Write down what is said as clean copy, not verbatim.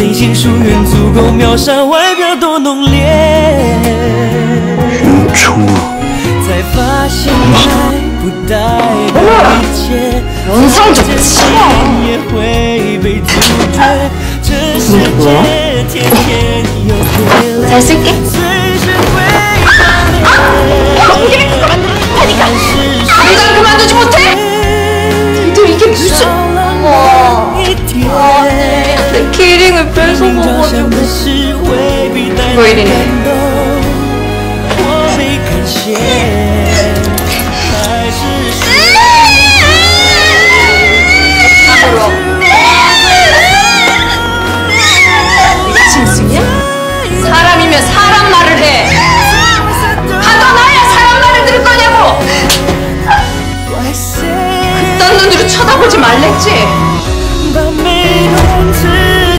内心疏远足够秒杀外表多浓烈。 认出了。 才发现爱不代表一切， 영상 좀 치워. 也会被拒绝。这世界天天有别类， 잘 쓸게. 随时会分裂。 하니까 당장 그만두지 못해? 니들 이게 무슨? 어머, 내 키링을 뺏어먹어가지고. 왜 이러니? 이게 진심이야? 사람이면 사람 말을 해. 가둬놔야 사람 말을 들을 거냐고. 그딴 눈으로 쳐다보지 말랬지.